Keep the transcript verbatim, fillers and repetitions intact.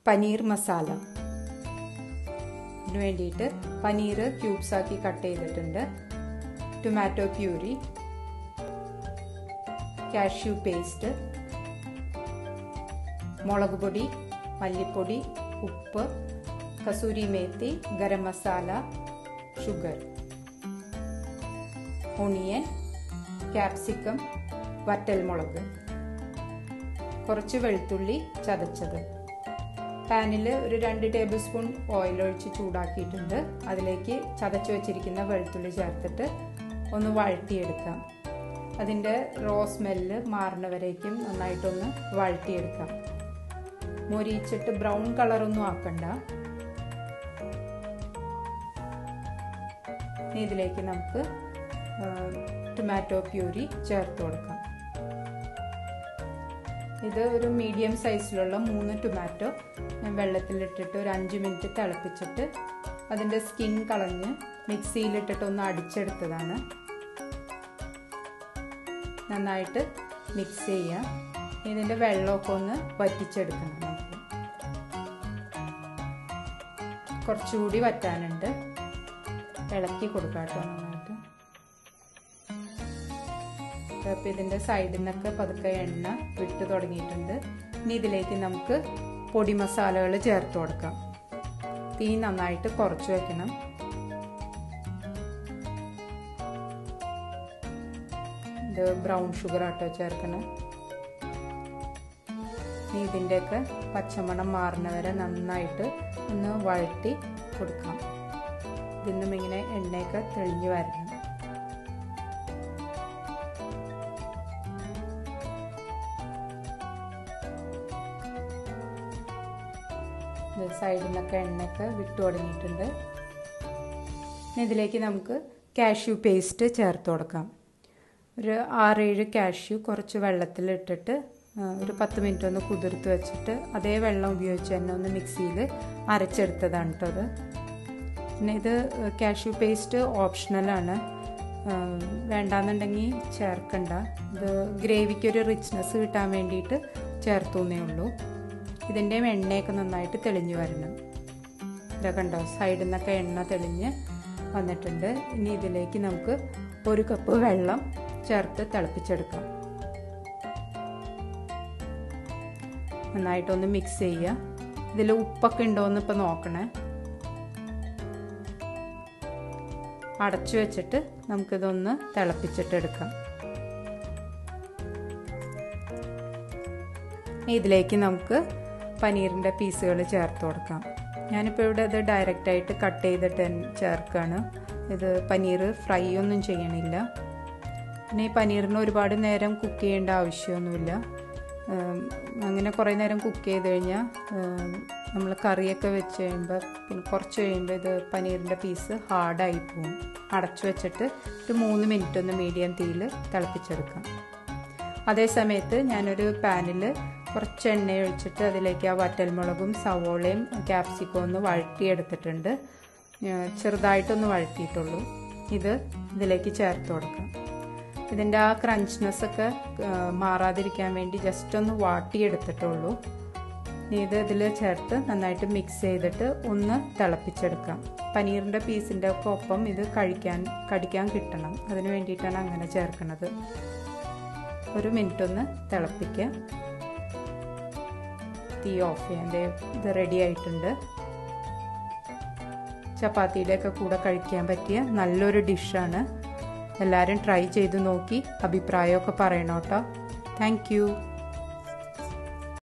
പനീർ മസാല. ഇതിനു വേണ്ടിയിട്ട് പനീർ ക്യൂബ്സ് ആക്കി കട്ട് ചെയ്തിട്ടുണ്ട്, ടൊമാറ്റോ പ്യൂരി, കാഷ്യൂ പേസ്റ്റ്, മുളക് പൊടി, മല്ലിപ്പൊടി, ഉപ്പ്, kasuri methi, garam masala, sugar, onion, capsicum, വറ്റൽമുളക്, കുറച്ച് വെളുത്തുള്ളി ചതച്ചത്. പാനിൽ ഒരു രണ്ട് ടേബിൾ സ്പൂൺ ഓയിൽ ഒഴിച്ച് ചൂടാക്കിയിട്ടുണ്ട്. അതിലേക്ക് ചതച്ച് വെച്ചിരിക്കുന്ന വെളുത്തുള്ളി ചേർത്തിട്ട് ഒന്ന് വഴറ്റിയെടുക്കാം. അതിൻ്റെ റോ സ്മെല്ല് മാറുന്നവരേക്കും നന്നായിട്ടൊന്ന് വഴറ്റിയെടുക്കാം. മൊരിച്ചിട്ട് ബ്രൗൺ കളറൊന്നും ആക്കണ്ട. ഇതിലേക്ക് നമുക്ക് ടൊമാറ്റോ പ്യൂരി ചേർത്ത് കൊടുക്കാം. ഇത് ഒരു മീഡിയം സൈസിലുള്ള മൂന്ന് ടൊമാറ്റോ ഞാൻ വെള്ളത്തിലിട്ടിട്ട് ഒരു അഞ്ച് മിനിറ്റ് തിളപ്പിച്ചിട്ട് അതിൻ്റെ സ്കിൻ കളഞ്ഞ് മിക്സിയിലിട്ടിട്ട് ഒന്ന് അടിച്ചെടുത്തതാണ്. നന്നായിട്ട് മിക്സ് ചെയ്യാം. ഇതിൻ്റെ വെള്ളമൊക്കെ ഒന്ന് വറ്റിച്ചെടുക്കണം. നമുക്ക് കുറച്ചുകൂടി വറ്റാനുണ്ട്. ഇളക്കി കൊടുക്കാം കേട്ടോ നന്നായിട്ട്. അപ്പോൾ ഇതിൻ്റെ സൈഡിൽ നിന്നൊക്കെ പതുക്കെ എണ്ണ വിട്ട് തുടങ്ങിയിട്ടുണ്ട്. ഇനി ഇതിലേക്ക് നമുക്ക് പൊടി മസാലകൾ ചേർത്ത് കൊടുക്കാം. തീ നന്നായിട്ട് കുറച്ച് വെക്കണം. ഇത് ബ്രൗൺ ഷുഗർ ആട്ടോ ചേർക്കണം. ഇനി ഇതിൻ്റെയൊക്കെ പച്ചമണം മാറുന്നവരെ നന്നായിട്ട് ഒന്ന് വഴറ്റി കൊടുക്കാം. ഇതിന്നും ഇങ്ങനെ എണ്ണയൊക്കെ തെളിഞ്ഞു വരണം. സൈഡിൽ നിന്നൊക്കെ എണ്ണയൊക്കെ വിട്ടു തുടങ്ങിയിട്ടുണ്ട്. ഇതിലേക്ക് നമുക്ക് കാഷ്യൂ പേസ്റ്റ് ചേർത്ത് കൊടുക്കാം. ഒരു ആറേഴ് കാഷ്യൂ കുറച്ച് വെള്ളത്തിലിട്ടിട്ട് ഒരു പത്ത് മിനിറ്റ് ഒന്ന് കുതിർത്ത് വെച്ചിട്ട് അതേ വെള്ളം ഉപയോഗിച്ച് തന്നെ ഒന്ന് മിക്സിയിൽ അരച്ചെടുത്തതാണ് കേട്ടോ അത്. പിന്നെ ഇത് കാഷ്യൂ പേസ്റ്റ് ഓപ്ഷണലാണ്, വേണ്ടാന്നുണ്ടെങ്കിൽ ചേർക്കണ്ട. ഇത് ഗ്രേവിക്കൊരു റിച്ച്നെസ് കിട്ടാൻ വേണ്ടിയിട്ട് ചേർത്തുന്നേ ഉള്ളൂ. ഇതിൻ്റെ എണ്ണയൊക്കെ നന്നായിട്ട് തെളിഞ്ഞു വരണം. ഇതൊക്കെ ഉണ്ടോ, സൈഡിൽ നിന്നൊക്കെ എണ്ണ തെളിഞ്ഞ് വന്നിട്ടുണ്ട്. ഇനി ഇതിലേക്ക് നമുക്ക് ഒരു കപ്പ് വെള്ളം ചേർത്ത് തിളപ്പിച്ചെടുക്കാം. നന്നായിട്ടൊന്ന് മിക്സ് ചെയ്യുക. ഇതിൽ ഉപ്പൊക്കെ ഉണ്ടോയെന്ന് ഇപ്പം നോക്കണേ. അടച്ചു വെച്ചിട്ട് നമുക്കിതൊന്ന് തിളപ്പിച്ചിട്ടെടുക്കാം. ഇതിലേക്ക് നമുക്ക് പനീറിൻ്റെ പീസുകൾ ചേർത്ത് കൊടുക്കാം. ഞാനിപ്പോൾ ഇവിടെ ഇത് ഡയറക്റ്റായിട്ട് കട്ട് ചെയ്തിട്ട് ചേർക്കുകയാണ്. ഇത് പനീർ ഫ്രൈ ഒന്നും ചെയ്യണില്ല. പിന്നെ ഈ പനീറിന് ഒരുപാട് നേരം കുക്ക് ചെയ്യേണ്ട ആവശ്യമൊന്നുമില്ല. അങ്ങനെ കുറേ നേരം കുക്ക് ചെയ്ത് കഴിഞ്ഞാൽ നമ്മൾ കറിയൊക്കെ വെച്ച് കഴിയുമ്പോൾ പിന്നെ കുറച്ച് കഴിയുമ്പോൾ ഇത് പനീറിൻ്റെ പീസ് ഹാർഡായി പോകും. അടച്ചു വെച്ചിട്ട് ഒരു മൂന്ന് മിനിറ്റ് ഒന്ന് മീഡിയം തീയിൽ തിളപ്പിച്ചെടുക്കാം. അതേ സമയത്ത് ഞാനൊരു പാനിൽ കുറച്ച് എണ്ണ ഒഴിച്ചിട്ട് അതിലേക്ക് ആ വറ്റൽമുളകും സവോളയും ക്യാപ്സിക്കവും ഒന്ന് വഴറ്റിയെടുത്തിട്ടുണ്ട്. ചെറുതായിട്ടൊന്ന് വഴറ്റിയിട്ടുള്ളൂ. ഇത് ഇതിലേക്ക് ചേർത്ത് കൊടുക്കാം. ഇതിൻ്റെ ആ ക്രഞ്ച്നെസ്സൊക്കെ മാറാതിരിക്കാൻ വേണ്ടി ജസ്റ്റ് ഒന്ന് വാട്ടിയെടുത്തിട്ടുള്ളൂ. ഇത് ഇതിൽ ചേർത്ത് നന്നായിട്ട് മിക്സ് ചെയ്തിട്ട് ഒന്ന് തിളപ്പിച്ചെടുക്കാം. പനീറിൻ്റെ പീസിൻ്റെ ഒക്കെ ഒപ്പം ഇത് കഴിക്കാൻ കടിക്കാൻ കിട്ടണം. അതിന് വേണ്ടിയിട്ടാണ് അങ്ങനെ ചേർക്കുന്നത്. ഒരു മിനിറ്റ് ഒന്ന് തിളപ്പിക്കുക. തീ ഓഫ് ചെയ്യാൻ. ഇത് റെഡി ആയിട്ടുണ്ട്. ചപ്പാത്തിയുടെയൊക്കെ കൂടെ കഴിക്കാൻ പറ്റിയ നല്ലൊരു ഡിഷാണ്. എല്ലാവരും ട്രൈ ചെയ്ത് നോക്കി അഭിപ്രായമൊക്കെ പറയണം കേട്ടോ. Thank U.